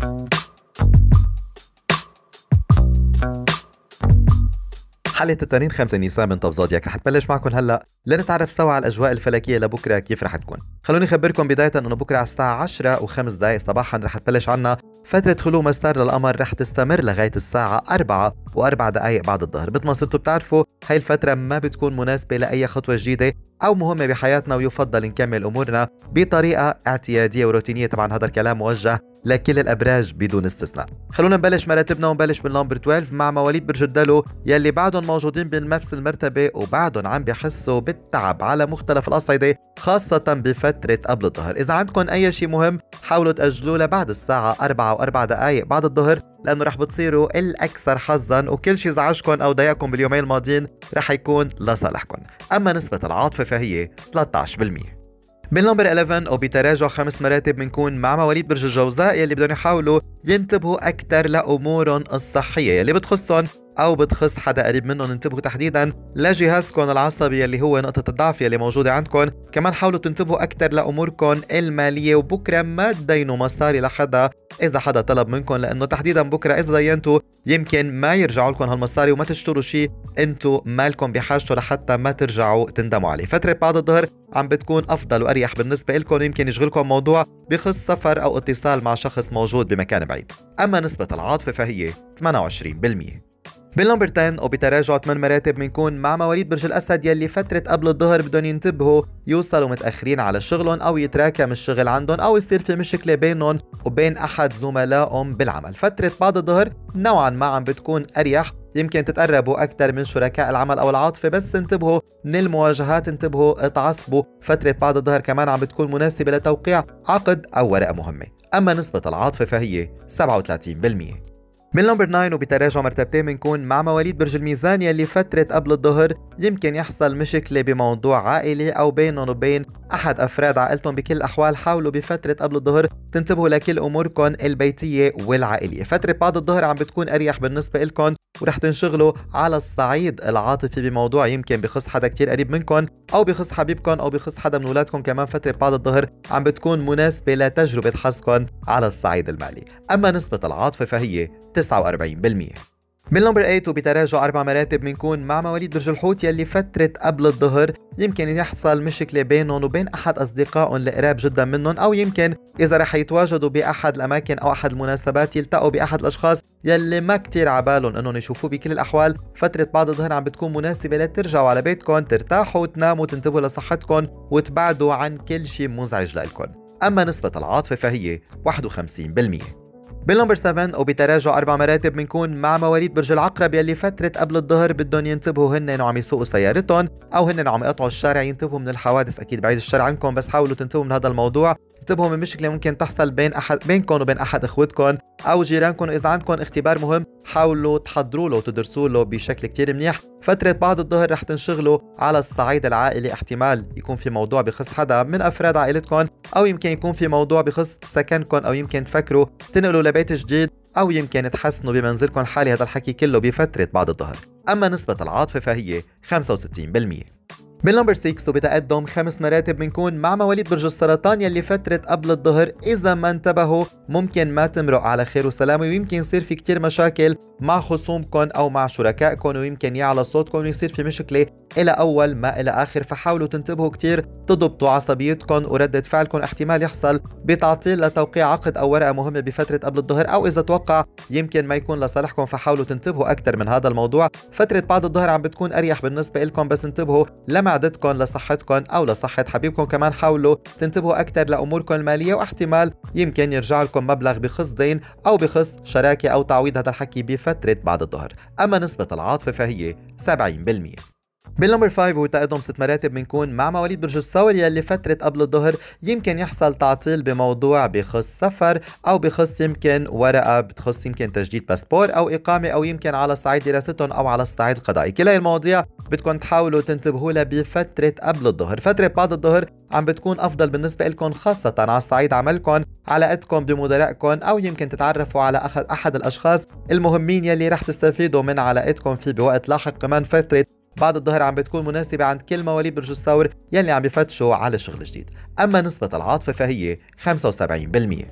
حلقة التنين 5 نيسان من توب زودياك رح تبلش معكم هلا لنتعرف سوا على الأجواء الفلكية لبكرة كيف رح تكون. خلوني أخبركم بداية إنه بكرة على الساعة 10:05 صباحا رح تبلش عنا فترة خلو مسار للقمر رح تستمر لغاية الساعة 4:04 بعد الظهر. مثل ما صرتوا بتعرفوا هاي الفترة ما بتكون مناسبة لأي خطوة جديدة أو مهمة بحياتنا، ويفضل نكمل أمورنا بطريقة اعتيادية وروتينية. طبعا هذا الكلام موجه لكل الأبراج بدون استثناء. خلونا نبلش مراتبنا ونبلش بالنمبر 12 مع مواليد برج الدلو يلي بعدهم موجودين بنفس المرتبة وبعدهم عم بيحسوا بالتعب على مختلف الأصعدة، خاصة بفترة قبل الظهر. إذا عندكم أي شيء مهم حاولوا تأجلوه لبعد الساعة 4:04 بعد الظهر، لأنه رح بتصيروا الأكثر حظاً وكل شيء زعجكم أو ضايقكم باليومين الماضيين رح يكون لصالحكم. أما نسبة العاطفة فهي 13%. بالنمبر 11 وبتراجع 5 مراتب بنكون مع مواليد برج الجوزاء يلي بدهم يحاولوا ينتبهوا أكثر لأمورهم الصحية يلي بتخصهم أو بتخص حدا قريب منهم. انتبهوا تحديدا لجهازكم العصبي يلي هو نقطة الضعف يلي موجودة عندكم. كمان حاولوا تنتبهوا أكثر لأموركم المالية، وبكرة ما تدينوا مصاري لحدا إذا حدا طلب منكم، لأنه تحديدا بكرة إذا دينتوا يمكن ما يرجعوا لكم هالمصاري وما تشتروا شيء انتوا مالكم بحاجته لحتى ما ترجعوا تندموا عليه. فترة بعد الظهر عم بتكون أفضل وأريح بالنسبة لكم، يمكن يشغلكم موضوع بخص سفر أو اتصال مع شخص موجود بمكان بعيد. أما نسبة العاطفة فهي 28%. بالنمبر 10 وبتراجع 8 مراتب بنكون مع مواليد برج الأسد يلي فترة قبل الظهر بدهم ينتبهوا يوصلوا متأخرين على شغلهم أو يتراكم الشغل عندهم أو يصير في مشكلة بينهم وبين أحد زملائهم بالعمل. فترة بعد الظهر نوعا ما عم بتكون أريح، يمكن تتقربوا أكثر من شركاء العمل أو العاطفة، بس انتبهوا من المواجهات، انتبهوا تعصبوا. فترة بعد الظهر كمان عم بتكون مناسبة لتوقيع عقد أو ورقة مهمة. أما نسبة العاطفة فهي 37%. من نمبر 9 وبتراجع مرتبتين بنكون مع مواليد برج الميزان يلي فترة قبل الظهر يمكن يحصل مشكلة بموضوع عائلي أو بينهم وبين أحد أفراد عائلتهم. بكل الأحوال حاولوا بفترة قبل الظهر تنتبهوا لكل أموركم البيتية والعائلية. فترة بعد الظهر عم بتكون أريح بالنسبة لكم ورح تنشغلوا على الصعيد العاطفي بموضوع يمكن بخص حدا كتير قريب منكم أو بخص حبيبكم أو بخص حدا من أولادكم. كمان فترة بعد الظهر عم بتكون مناسبة لتجربة حظكم على الصعيد المالي. أما نسبة العاطفة فهي 49%. بالنمبر 8 وبتراجع 4 مراتب بنكون مع مواليد برج الحوت يلي فترة قبل الظهر يمكن يحصل مشكلة بينهم وبين أحد أصدقائهم القراب جدا منهم، أو يمكن إذا رح يتواجدوا بأحد الأماكن أو أحد المناسبات يلتقوا بأحد الأشخاص يلي ما كتير عبالهم أنهم يشوفوه. بكل الأحوال فترة بعد الظهر عم بتكون مناسبة لترجعوا على بيتكم، ترتاحوا وتناموا، تنتبهوا لصحتكم وتبعدوا عن كل شيء مزعج لكم. أما نسبة العاطفة فهي 51%. بالنمبر 7 وبتراجع 4 مراتب بنكون مع مواليد برج العقرب يلي فترة قبل الظهر بدهم ينتبهوا هن وعم يسوقوا سيارتهم أو هن عم يقطعوا الشارع. ينتبهوا من الحوادث، أكيد بعيد الشر عنكم بس حاولوا تنتبهوا من هذا الموضوع. انتبهوا من مشكلة ممكن تحصل بينكم وبين أحد إخوتكم أو جيرانكم. وإذا عندكم اختبار مهم حاولوا تحضروا له وتدرسوا له بشكل كتير منيح. فترة بعد الظهر رح تنشغلوا على الصعيد العائلي، احتمال يكون في موضوع بخص حدا من أفراد عائلتكم أو يمكن يكون في موضوع بخص سكنكم أو يمكن تفكروا تنقلوا لبيت جديد أو يمكن تحسنوا بمنزلكم الحالي. هذا الحكي كله بفترة بعد الظهر. أما نسبة العاطفة فهي 65%. بالنمبر 6 وبتقدم 5 مراتب بنكون مع مواليد برج السرطان يلي فترة قبل الظهر إذا ما انتبهوا ممكن ما تمرق على خير وسلامة، ويمكن يصير في كتير مشاكل مع خصومكم أو مع شركائكم، ويمكن يعلى صوتكم ويصير في مشكلة إلى أول ما إلى آخر. فحاولوا تنتبهوا كتير، تضبطوا عصبيتكم وردة فعلكم. احتمال يحصل بتعطيل لتوقيع عقد أو ورقة مهمة بفترة قبل الظهر، أو إذا توقع يمكن ما يكون لصالحكم، فحاولوا تنتبهوا أكثر من هذا الموضوع. فترة بعد الظهر عم بتكون أريح بالنسبة لكم، بس انتبهوا لمعدتكم، لصحتكم أو لصحة حبيبكم. كمان حاولوا تنتبهوا أكثر لأموركم المالية، واحتمال يمكن يرجع لكم مبلغ بخص دين أو بخص شراكة أو تعويض. هذا الحكي بفترة بعد الظهر. أما نسبة العاطفة فهي 70%. بالنمبر 5 وتقدم 6 مراتب بنكون مع مواليد برج الثور يلي فترة قبل الظهر يمكن يحصل تعطيل بموضوع بخص سفر أو بخص يمكن ورقة بتخص يمكن تجديد باسبور أو إقامة أو يمكن على صعيد دراستهم أو على الصعيد القضائي. كلا المواضيع بدكم تحاولوا تنتبهوا لها بفترة قبل الظهر. فترة بعد الظهر عم بتكون أفضل بالنسبة لكم، خاصة على صعيد عملكم، علاقتكم بمدراءكم، أو يمكن تتعرفوا على أحد الأشخاص المهمين يلي رح تستفيدوا من علاقتكم فيه بوقت لاحق. كمان فترة بعد الظهر عم بتكون مناسبة عند كل مواليد برج الثور يلي عم بفتشوا على شغل جديد. أما نسبة العاطفة فهي 75%.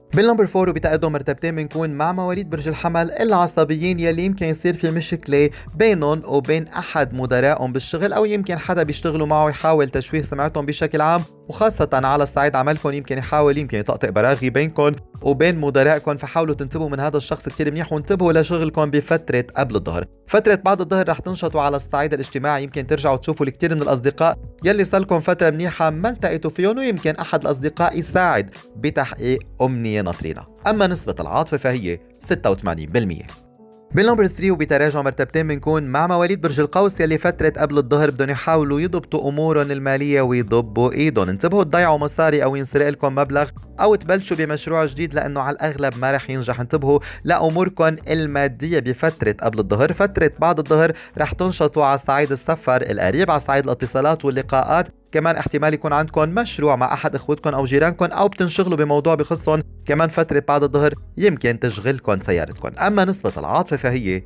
بالنمبر 4 وبتقدم مرتبتين بنكون مع مواليد برج الحمل العصبيين يلي يمكن يصير في مشكلة بينهم وبين أحد مدرائهم بالشغل، أو يمكن حدا بيشتغلوا معه يحاول تشويه سمعتهم بشكل عام، وخاصة على الصعيد عملكم يمكن يحاول يطقطق براغي بينكم وبين مدرائكم. فحاولوا تنتبهوا من هذا الشخص كتير منيح، وانتبهوا لشغلكم بفترة قبل الظهر. فترة بعد الظهر رح تنشطوا على الصعيد الاجتماعي، يمكن ترجعوا تشوفوا الكثير من الأصدقاء يلي صارلكم فترة منيحة ما التقيتوا فيهم، ويمكن أحد الأصدقاء يساعد بتحقيق أمنية ناطرينا. أما نسبة العاطفة فهي 86%. بالنمبر 3 وبتراجع مرتبتين بنكون مع مواليد برج القوس يلي فترة قبل الظهر بدهم يحاولوا يضبطوا امورهم المالية ويضبوا ايدهم. انتبهوا تضيعوا مصاري او ينسرق لكم مبلغ او تبلشوا بمشروع جديد، لانه على الاغلب ما رح ينجح. انتبهوا لاموركم المادية بفترة قبل الظهر. فترة بعد الظهر رح تنشطوا على صعيد السفر القريب، على صعيد الاتصالات واللقاءات، كمان احتمال يكون عندكم مشروع مع احد اخوتكم او جيرانكم، او بتنشغلوا بموضوع بخصهم. كمان فترة بعد الظهر يمكن تشغلكم سيارتكم. اما نسبة العاطفة فهي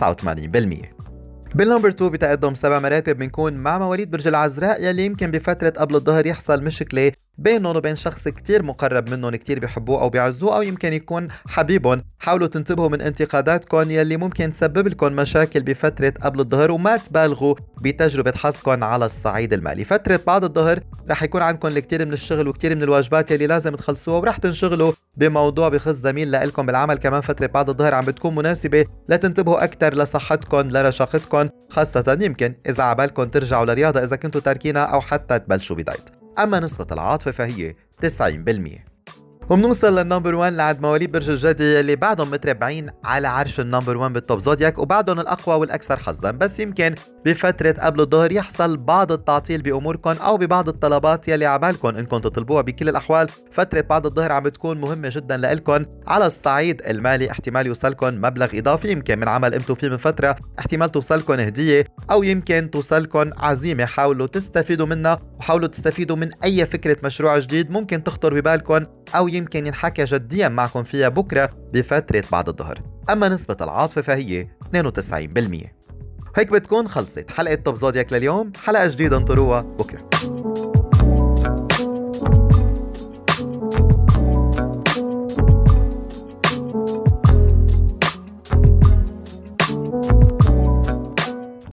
89%. بالنمبر 2 بتقدم 7 مراتب بنكون مع مواليد برج العذراء يلي يمكن بفترة قبل الظهر يحصل مشكلة بينهم وبين شخص كتير مقرب منهم، كتير بيحبوه أو بيعزوه، أو يمكن يكون حبيبهم. حاولوا تنتبهوا من انتقاداتكم يلي ممكن تسبب لكم مشاكل بفترة قبل الظهر، وما تبالغوا بتجربة حظكم على الصعيد المالي. فترة بعد الظهر رح يكون عندكم الكثير من الشغل وكتير من الواجبات يلي لازم تخلصوها، ورح تنشغلوا بموضوع بخص زميل لكم بالعمل. كمان فترة بعد الظهر عم بتكون مناسبة لتنتبهوا أكثر لصحتكم لرشاقتكم، خاصة يمكن إذا عبالكم ترجعوا للرياضة إذا كنتوا تاركينها، أو حتى تبلشوا بدايت. أما نسبة العاطفة فهي 90%. وبنوصل للنمبر 1 لعند مواليد برج الجدي اللي بعدهم متربعين على عرش النمبر 1 بالتوب زودياك، وبعدهم الأقوى والأكثر حظا. بس يمكن بفترة قبل الظهر يحصل بعض التعطيل بأموركم أو ببعض الطلبات يلي عبالكم إنكم تطلبوها. بكل الأحوال فترة بعد الظهر عم بتكون مهمة جدا لإلكم على الصعيد المالي. احتمال يوصلكم مبلغ إضافي يمكن من عمل قمتوا فيه من فترة، احتمال توصلكم هدية، أو يمكن توصلكم عزيمة. حاولوا تستفيدوا منها، وحاولوا تستفيدوا من أي فكرة مشروع جديد ممكن تخطر ببالكم، أو يمكن ينحكى جديا معكم فيها بكرة بفترة بعد الظهر. أما نسبة العاطفة فهي 92%. هيك بتكون خلصت حلقة توب زودياك لليوم. حلقة جديدة انطروها بكرة.